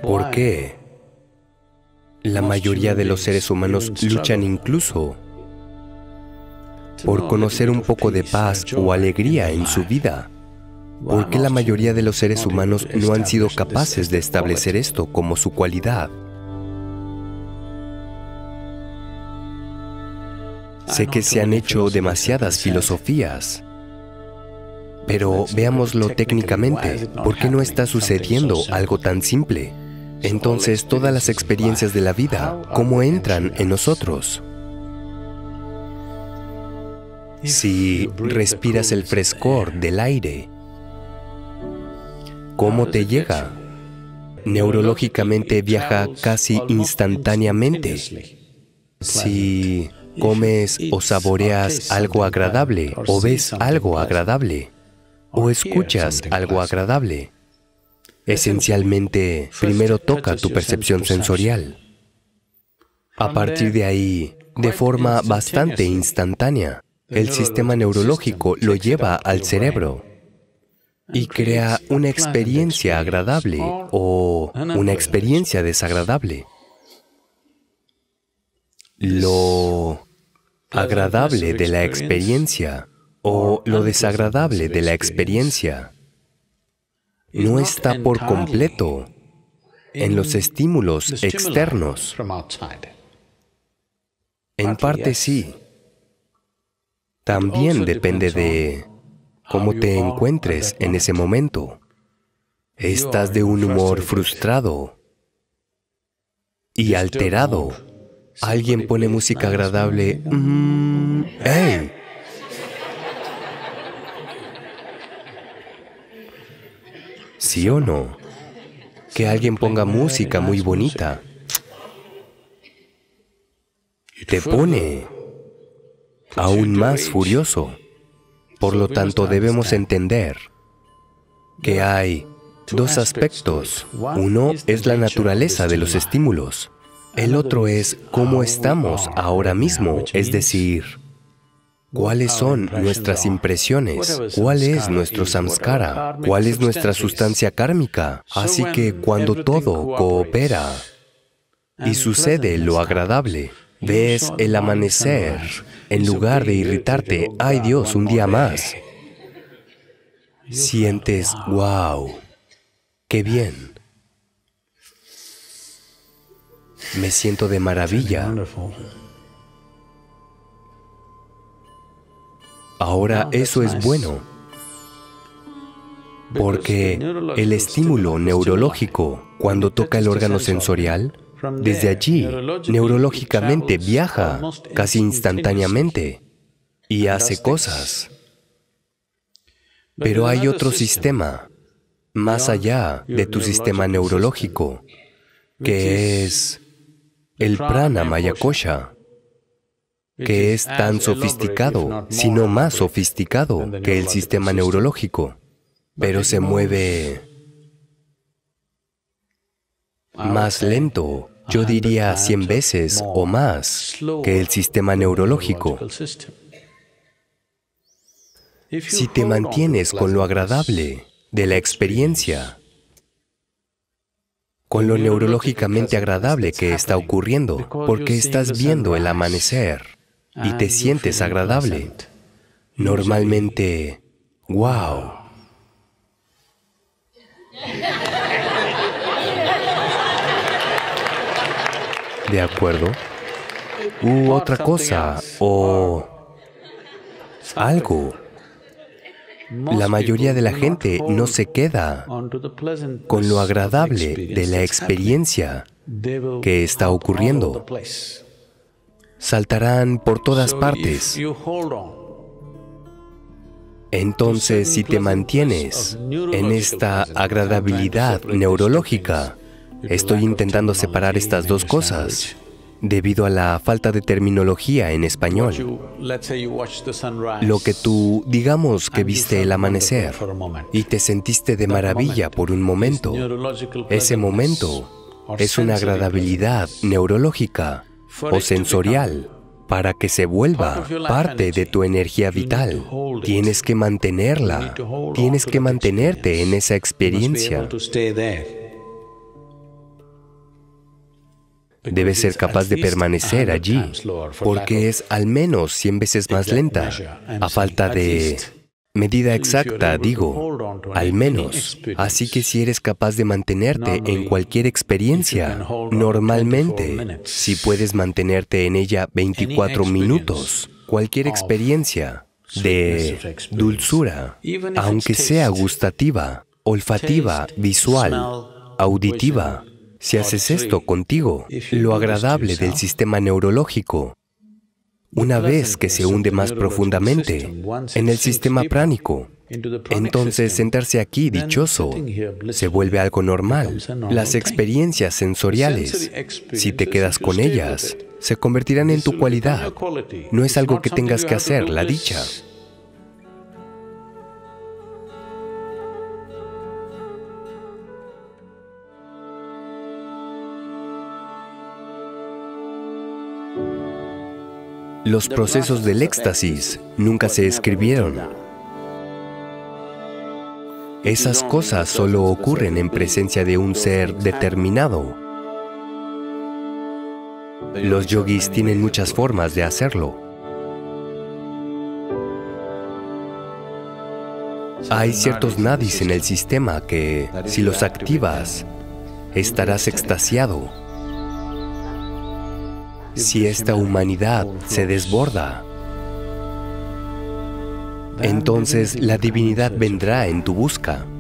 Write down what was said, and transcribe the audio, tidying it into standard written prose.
¿Por qué la mayoría de los seres humanos luchan incluso por conocer un poco de paz o alegría en su vida? ¿Por qué la mayoría de los seres humanos no han sido capaces de establecer esto como su cualidad? Sé que se han hecho demasiadas filosofías, pero veámoslo técnicamente. ¿Por qué no está sucediendo algo tan simple? Entonces, todas las experiencias de la vida, ¿cómo entran en nosotros? Si respiras el frescor del aire, ¿cómo te llega? Neurológicamente viaja casi instantáneamente. Si comes o saboreas algo agradable, o ves algo agradable, o escuchas algo agradable, esencialmente, primero toca tu percepción sensorial. A partir de ahí, de forma bastante instantánea, el sistema neurológico lo lleva al cerebro y crea una experiencia agradable o una experiencia desagradable. Lo agradable de la experiencia o lo desagradable de la experiencia no está por completo en los estímulos externos. En parte sí. También depende de cómo te encuentres en ese momento. ¿Estás de un humor frustrado y alterado? ¿Alguien pone música agradable? ¡Hey! ¿Sí o no? Que alguien ponga música muy bonita te pone aún más furioso. Por lo tanto, debemos entender que hay dos aspectos. Uno es la naturaleza de los estímulos. El otro es cómo estamos ahora mismo, es decir, ¿cuáles son nuestras impresiones? ¿Cuál es nuestro samskara? ¿Cuál es nuestra sustancia kármica? Así que cuando todo coopera y sucede lo agradable, ves el amanecer, en lugar de irritarte, ¡ay Dios, un día más! Sientes, ¡wow! ¡Qué bien! Me siento de maravilla. Ahora eso es bueno, porque el estímulo neurológico, cuando toca el órgano sensorial, desde allí, neurológicamente viaja casi instantáneamente y hace cosas. Pero hay otro sistema, más allá de tu sistema neurológico, que es el prana maya kosha, que es tan sofisticado, si no más sofisticado que el sistema neurológico, pero se mueve más lento, yo diría 100 veces o más que el sistema neurológico. Si te mantienes con lo agradable de la experiencia, con lo neurológicamente agradable que está ocurriendo, porque estás viendo el amanecer y te sientes agradable, normalmente, ¡wow! ¿De acuerdo? U otra cosa, o algo. La mayoría de la gente no se queda con lo agradable de la experiencia que está ocurriendo. Saltarán por todas partes. Entonces, si te mantienes en esta agradabilidad neurológica, estoy intentando separar estas dos cosas debido a la falta de terminología en español. Lo que tú, digamos que viste el amanecer y te sentiste de maravilla por un momento, ese momento es una agradabilidad neurológica o sensorial. Para que se vuelva parte de tu energía vital, tienes que mantenerla, tienes que mantenerte en esa experiencia. Debes ser capaz de permanecer allí, porque es al menos 100 veces más lenta. A falta de medida exacta, digo, al menos. Así que si eres capaz de mantenerte en cualquier experiencia, normalmente, si puedes mantenerte en ella 24 minutos, cualquier experiencia de dulzura, aunque sea gustativa, olfativa, visual, auditiva, si haces esto contigo, lo agradable del sistema neurológico, una vez que se hunde más profundamente en el sistema pránico, entonces sentarse aquí dichoso se vuelve algo normal. Las experiencias sensoriales, si te quedas con ellas, se convertirán en tu cualidad. No es algo que tengas que hacer, la dicha. Los procesos del éxtasis nunca se escribieron. Esas cosas solo ocurren en presencia de un ser determinado. Los yogis tienen muchas formas de hacerlo. Hay ciertos nadis en el sistema que, si los activas, estarás extasiado. Si esta humanidad se desborda, entonces la divinidad vendrá en tu busca.